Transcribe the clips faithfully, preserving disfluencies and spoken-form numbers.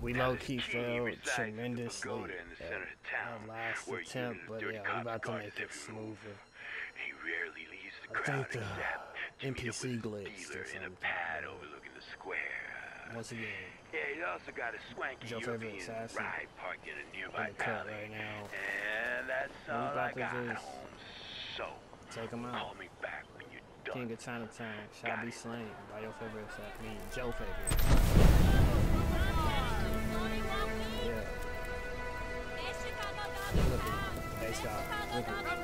we low-key failed tremendously at our last attempt, but yeah, we about to make it smoother. He rarely leaves the I crowd think the except to N meet P up C with his glitched dealer or in a something. pad overlooking the square. Once again, Yeah, he's also got a swanky your favorite European assassin ride parked in a in nearby the cut alley. right now. And that's We all I about to got, just Holmes. So, take him out. call me back when you're done. King of Chinatown shall Got be it. slain by your favorite assassin. I mean, Joe favorite. Yeah. Look at him. Hey, Scott. Look at him.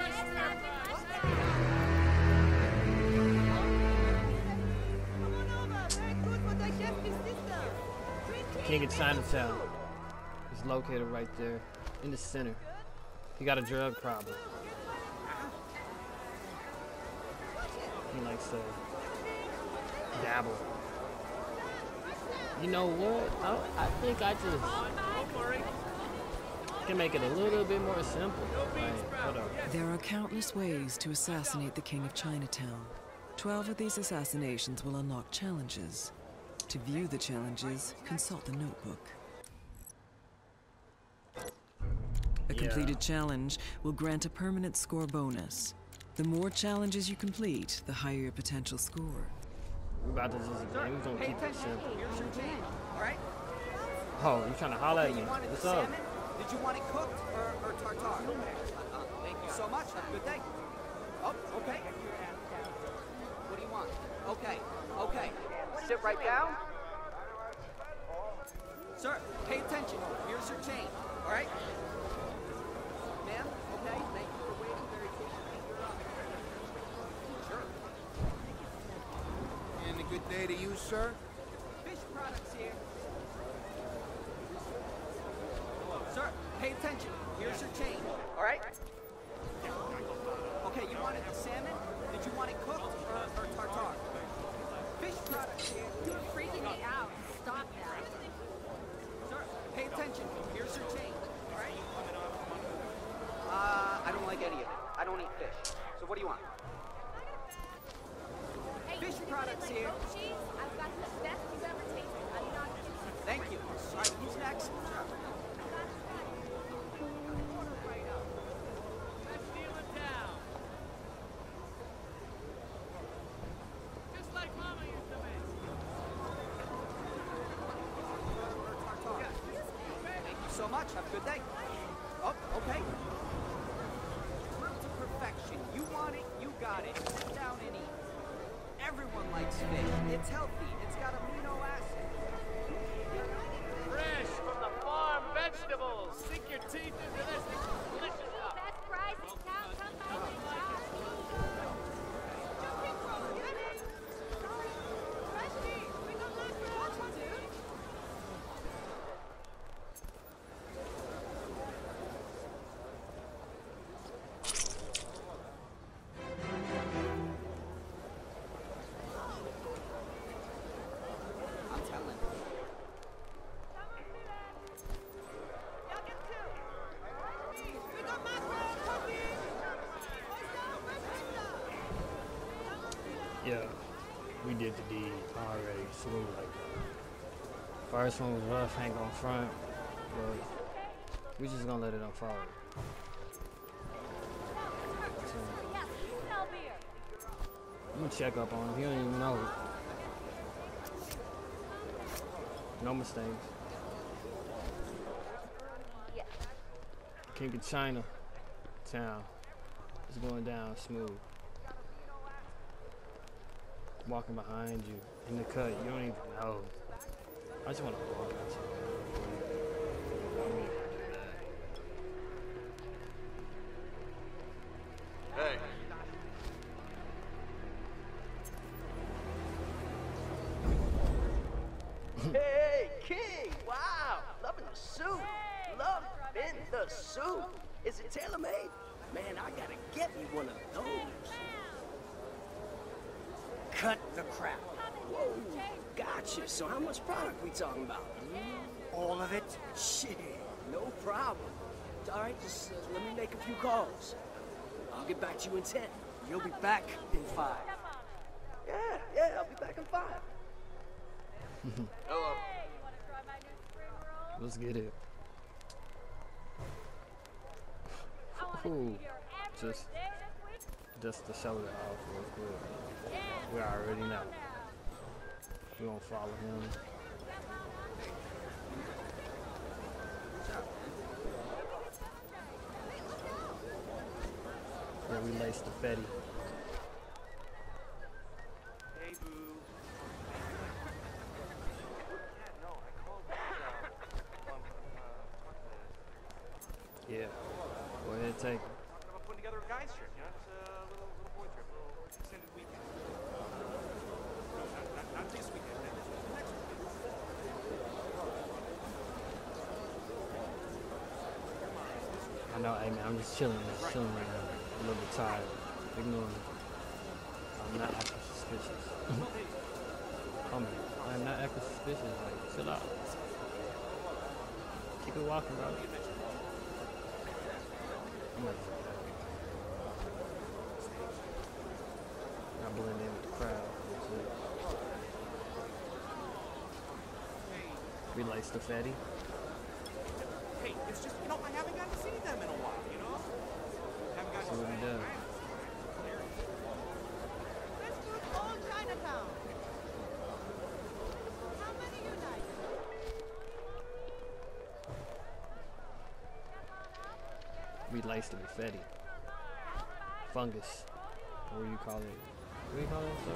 King of Chinatown is located right there in the center. He got a drug problem. He likes to dabble. You know what? I, I think I just can make it a little bit more simple. Like, hold on. There are countless ways to assassinate the King of Chinatown. Twelve of these assassinations will unlock challenges. To view the challenges, consult the notebook. A completed Yeah. challenge will grant a permanent score bonus. The more challenges you complete, the higher your potential score. We about to just, we're gonna Pay keep it attention. simple. Here's your change. All right. Oh, you trying to holler at Okay, me? you wanted What's the up? salmon? Did you want it cooked or, or tartare? Uh, uh, thank you so much. Have a good day. Oh, okay. What do you want? Okay, okay. Sit right down. Sir, pay attention. Here's your change. All right. Ma'am, okay. Thank you for waiting very patiently. Sure. And a good day to you, sir? Fish products here. Sir, pay attention. Here's your change. All right? Okay, you wanted the salmon? Did you want it cooked or, or tartare? Fish products here. You're freaking me out. Stop that. Sir, pay attention. Here's your change. All right? Uh, I don't like any of it. I don't eat fish. So what do you want? Hey, Fish you products like here. goat cheese? I've got the best you've ever tasted. I'm not kidding. Thank you. All right, who's next? Sure. Thank you so much. Have a good day. Oh, okay. Fruit to perfection. You want it, you got it. Sit down and eat. Everyone likes fish. It's healthy. It's got amino acids. Fresh from the farm vegetables. Sink your teeth into this delicious stuff. Best price in town. Come by and shop. Fresh meat. We got lots for all one, dude. I'm telling you. Yeah, we did the deed already, smooth like that. First one was rough, ain't gonna front, but we just gonna let it unfold. So, Yes, sell beer. I'm gonna check up on him, he don't even know it. No mistakes. Yes. King of China town is going down smooth. Walking behind you in the cut, you don't even know. I just want to walk at you. I don't even wanna do that. Hey. Hey, King! Wow! Loving the suit! Loving the suit! Is it tailor-made? Man, I gotta get me one of those. Cut the crap. Whoa, gotcha. So how much product we talking about? All of it? Shit, no problem. All right, just uh, let me make a few calls. I'll get back to you in ten. You'll be back in five. Yeah, yeah, I'll be back in five. Hello. Hey, you want to try my new spring Let's get it. Ooh, just, just to show that off real quick. We already know. We gonna follow him. Yeah, we laced the Fetty. Hey, boo. Yeah. Go ahead, take it. I'm putting together a guy's trip, you know? It's a little, little boy trip, a little extended weekend. No, not, not, not this weekend, man. This weekend, next weekend. I know, hey man, I'm just chilling, just chilling right now. A little bit tired. Ignore me. I'm not acting suspicious. Come here. I'm not acting suspicious. Like, chill out. Keep it walking, bro. I'm like, I blend in with the crowd. We lace the Fetty. Hey, it's just, you know, I haven't got to see them in a while, you know? Haven't got See what he does. Let's go to old Chinatown. How many you like? We laced it with Fetty. Fungus. What do you call it? What do you call it, sir?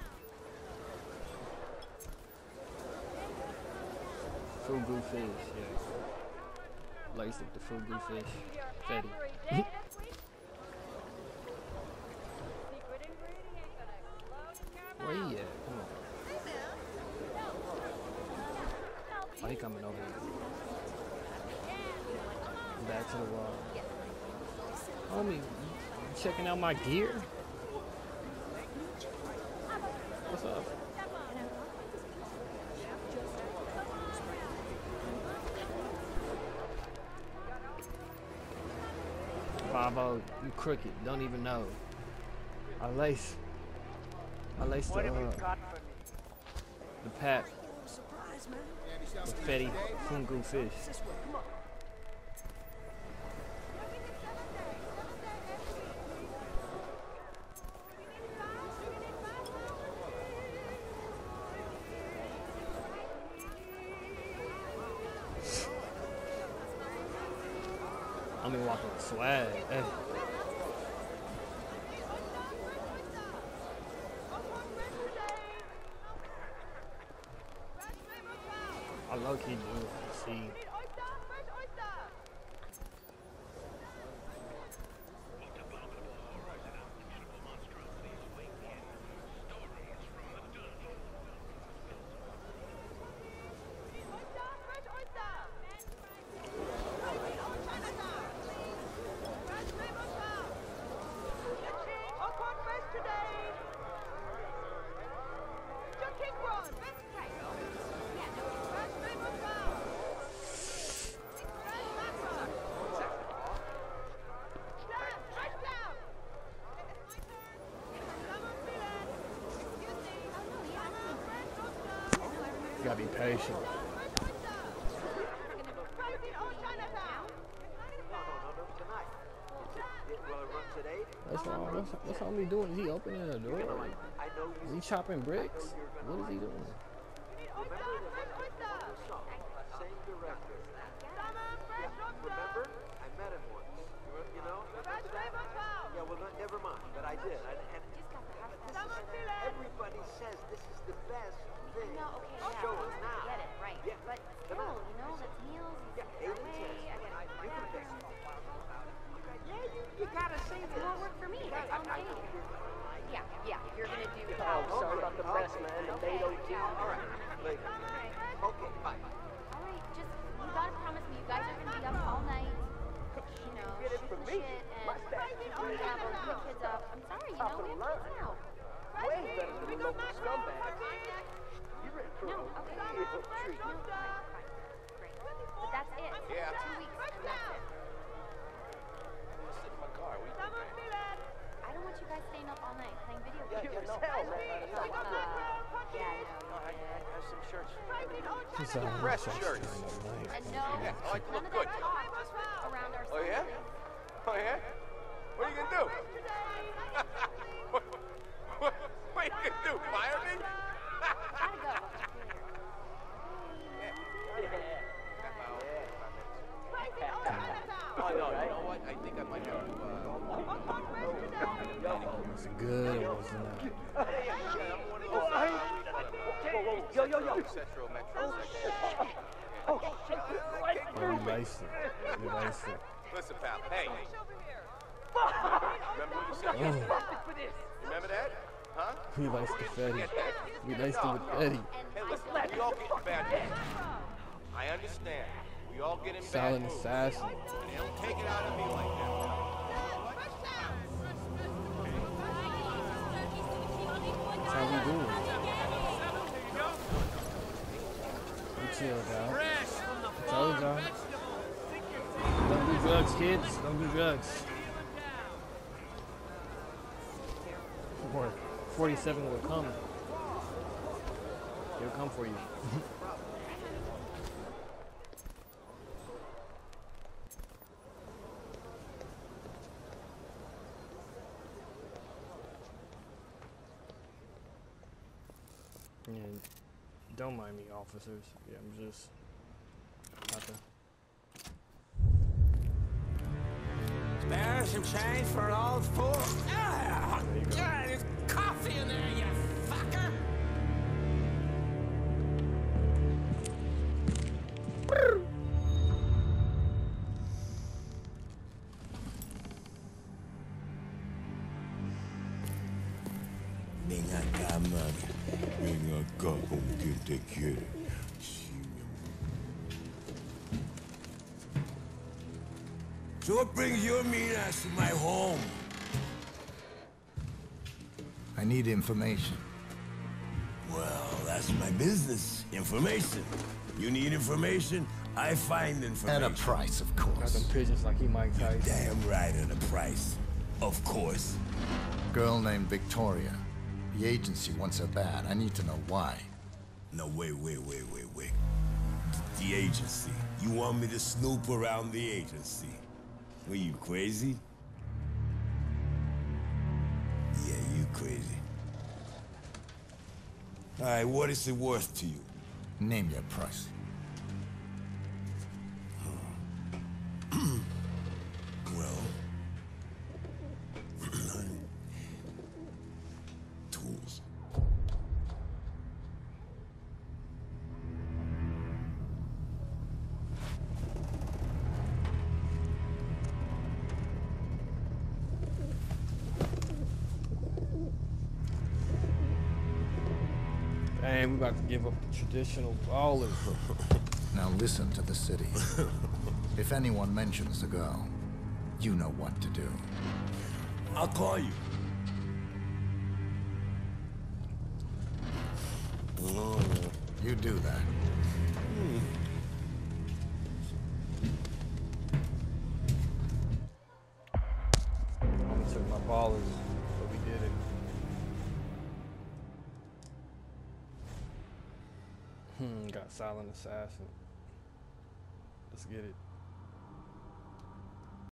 Fugu fish, yeah. Laced it with the fugu fish. Fetty. Where he at? Come on. Oh, he coming over here. Back to the wall. Homie, you checking out my gear? What's up? Bobo, you crooked. Don't even know. I lace. I laced the, uh, the pack with Fetty Fungu fish. I mean, walking with swag. Hey. I low-key do want to see. You gotta be patient. That's all. That's, that's all he doing. Is he opening the door? Is he chopping bricks? What is he doing? Remember? I met him once. You know? Yeah, well, no, never mind. But I did. I, and this is, everybody says this is the best thing. No, okay, yeah, Show us now. I get it, right. Yeah. But still, you know, that's meals. Yeah, eight and ten. I gotta You can pick. Yeah, you, you gotta say this. It'll work for me. That's all I need. Yeah, yeah. You're gonna do. Oh, sorry about the press, man. The NATO team. All right. Later. Okay, bye. All right, just you gotta promise me you guys are gonna be up all night. You know, Get it from shooting me. the shit My and staff yeah, is we'll really pick the kids up. I'm sorry, you know, we have kids now. Way better than the local scumbags. You're in for No, a okay. real No, treat. fine, fine, great. But that's it. Yeah. Two weeks and that's it. Sit in my car. We can I don't want you guys staying up all night playing video Yeah, games. yeah, no, hell, man. Uh, yeah, no, I, I, I have some shirts. shirts? He's uh, Fresh so shirts. strange. And no, Yeah, I like to none look of good. that talk around our Oh, yeah? Oh, yeah? What are you gonna do? what, what, what are you gonna do? Fire me? Gotta go. Oh, no, you know what? I think I might have to, uh... It's good or it's not. Yo, yo, yo. Central Metro section. Oh, you laced it. You laced it. Listen, pal. Hey. Remember what you said? Oh, Remember that? Huh? we laced the Fetty. We laced it with Eddie. Hey, listen, we all get in bad moods. I understand. We all get in bad Silent moods. assassin. And they don't take it out of me like that. That's how we do it. We chilled out. I told y'all. Don't do drugs, kids. Don't do drugs. Or forty-seven will come. He'll come for you. And don't mind me, officers. Yeah, I'm just about to. Spare some change for an old fool? Ah, yeah, there's coffee in there, you fucker! Venga acá, mami. Venga acá con quien te quiere. So what brings you and me to my home? I need information. Well, that's my business. Information. You need information, I find information. At a price, of Got course. them pigeons like he Mike Tyson. Damn right at a price. Of course. Girl named Victoria. The agency wants her bad. I need to know why. No, wait, wait, wait, wait, wait. The agency. You want me to snoop around the agency? Were you crazy? Yeah, you crazy. All right, what is it worth to you? Name your price. Well... tools. Dang, we about to give up the traditional ballers. Now listen to the city. If anyone mentions the girl, you know what to do. I'll call you. You do that. I took my ballers, but we did it. Hmm, got silent assassin. Let's get it.